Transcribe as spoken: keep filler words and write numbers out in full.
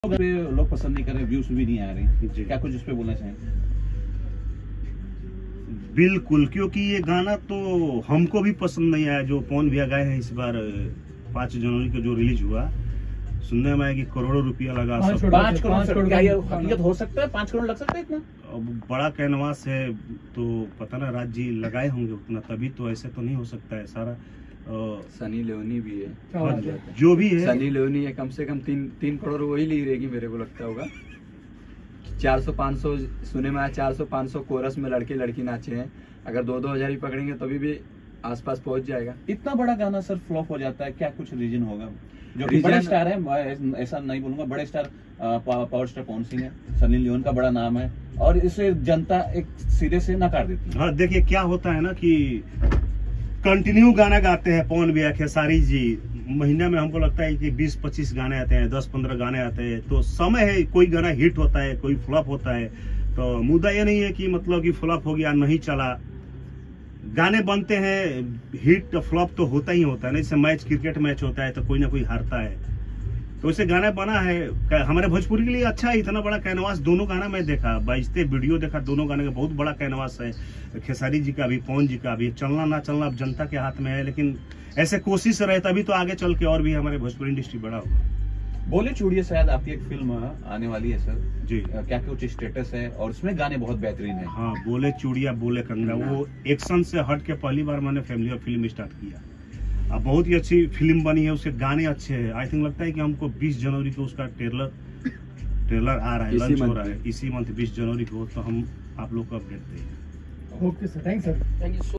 लोग पसंद नहीं कर रहे, व्यूज भी नहीं आ रहे, क्या कुछ इस पे बोलना चाहेंगे? बिल्कुल, क्योंकि ये गाना तो हमको भी पसंद नहीं आया जो पवन भैया गाए हैं इस बार पाँच जनवरी को जो रिलीज हुआ। सुनने में आया कि करोड़ों रुपया लगा, पाँच सब पाँच करोड़ क्या ये हकीकत हो सकता है? पाँच करोड़ लग सकता है इतना? अब बड़ा कैनवास है तो पता ना राज जी लगाए होंगे उतना, तभी तो ऐसे तो नहीं हो सकता है सारा। सनी लियोनी भी है, जो भी है सनी लियोनी है, कम से कम तीन तीन करोड़ वही ली रहेगी मेरे को लगता होगा। चार सौ पाँच सौ सुने में आया, चार सौ पाँच सौ कोरस में लड़के लड़की नाचे हैं, अगर दो दो हजार ही पकड़ेंगे तभी भी आसपास पहुंच जाएगा। इतना बड़ा गाना सर फ्लॉप हो जाता है, क्या कुछ रीजन होगा? जो कि बड़े स्टार है, ऐसा नहीं बोलूंगा, बड़े star power star Pawan Singh है, सनी लियोन का बड़ा नाम है, और इसे जनता एक सिरे से नकार देती है। हाँ देखिए क्या होता है ना कि कंटिन्यू गाना गाते हैं पवन भैया, खेसारी जी, महीने में हमको लगता है कि बीस पच्चीस गाने आते हैं, दस पंद्रह गाने आते हैं, तो समय है, कोई गाना हिट होता है, कोई फ्लॉप होता है। तो मुद्दा ये नहीं है कि मतलब कि फ्लॉप हो गया नहीं चला, गाने बनते हैं, हिट फ्लॉप तो होता ही होता है। जैसे मैच, क्रिकेट मैच होता है तो कोई ना कोई हारता है, तो इसे गाना बना है हमारे भोजपुरी के लिए अच्छा है। इतना बड़ा कैनवास, दोनों गाना मैं देखा, बाईसते वीडियो देखा, दोनों गाने का बहुत बड़ा कैनवास है, खेसारी जी का भी, पवन जी का भी। चलना ना चलना अब जनता के हाथ में है, लेकिन ऐसे कोशिश रहे तभी तो आगे चल के और भी हमारे भोजपुरी इंडस्ट्री बड़ा होगा। बोले चूड़िए शायद आपकी एक फिल्म आने वाली है सर जी, क्या कुछ स्टेटस है? और उसमें गाने बहुत बेहतरीन है। हाँ, बोले चूड़िया बोले कंगना, वो एक्शन से हट के पहली बार मैंने फैमिली फिल्म स्टार्ट किया। अब बहुत ही अच्छी फिल्म बनी है, उसके गाने अच्छे हैं। आई थिंक लगता है कि हमको बीस जनवरी को उसका ट्रेलर ट्रेलर आ रहा है, लॉन्च हो रहा है इसी मंथ बीस जनवरी को, तो हम आप लोग को अपडेट देंगे। Okay sir, thank sir, thank you.